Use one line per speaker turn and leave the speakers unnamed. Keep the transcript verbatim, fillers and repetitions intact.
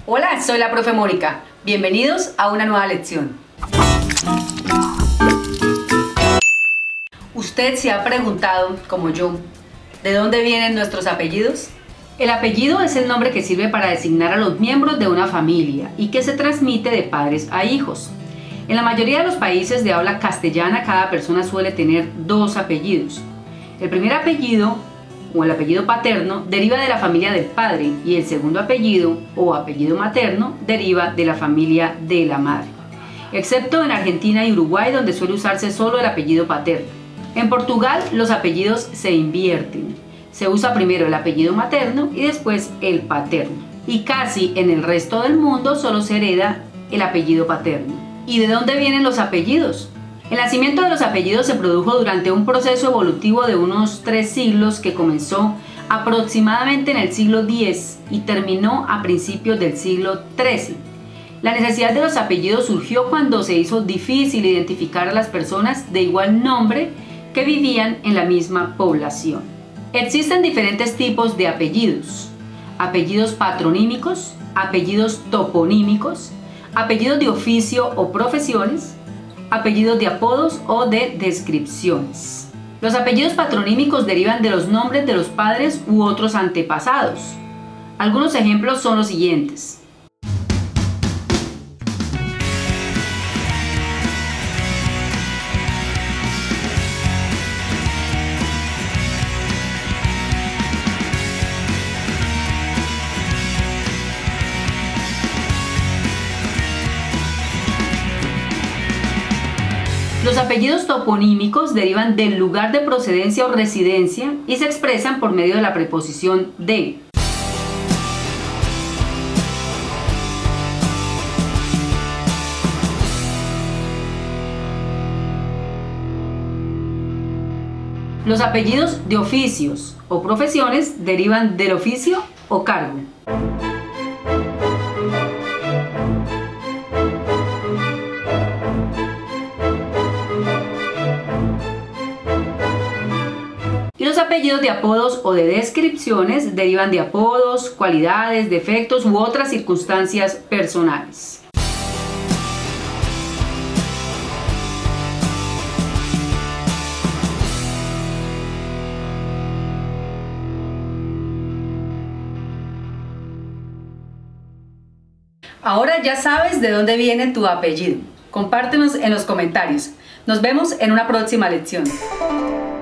Hola, soy la profe Mónica. Bienvenidos a una nueva lección. ¿Usted se ha preguntado, como yo, de dónde vienen nuestros apellidos? El apellido es el nombre que sirve para designar a los miembros de una familia y que se transmite de padres a hijos. En la mayoría de los países de habla castellana, cada persona suele tener dos apellidos. El primer apellido, o el apellido paterno, deriva de la familia del padre y el segundo apellido, o apellido materno, deriva de la familia de la madre. Excepto en Argentina y Uruguay, donde suele usarse solo el apellido paterno. En Portugal, los apellidos se invierten. Se usa primero el apellido materno y después el paterno. Y casi en el resto del mundo solo se hereda el apellido paterno. ¿Y de dónde vienen los apellidos? El nacimiento de los apellidos se produjo durante un proceso evolutivo de unos tres siglos que comenzó aproximadamente en el siglo diez y terminó a principios del siglo trece. La necesidad de los apellidos surgió cuando se hizo difícil identificar a las personas de igual nombre que vivían en la misma población. Existen diferentes tipos de apellidos: apellidos patronímicos, apellidos toponímicos, apellidos de oficio o profesiones, apellidos de apodos o de descripciones. Los apellidos patronímicos derivan de los nombres de los padres u otros antepasados. Algunos ejemplos son los siguientes. Los apellidos toponímicos derivan del lugar de procedencia o residencia y se expresan por medio de la preposición de. Los apellidos de oficios o profesiones derivan del oficio o cargo. Los apellidos de apodos o de descripciones derivan de apodos, cualidades, defectos u otras circunstancias personales. Ahora ya sabes de dónde viene tu apellido. Compártenos en los comentarios. Nos vemos en una próxima lección.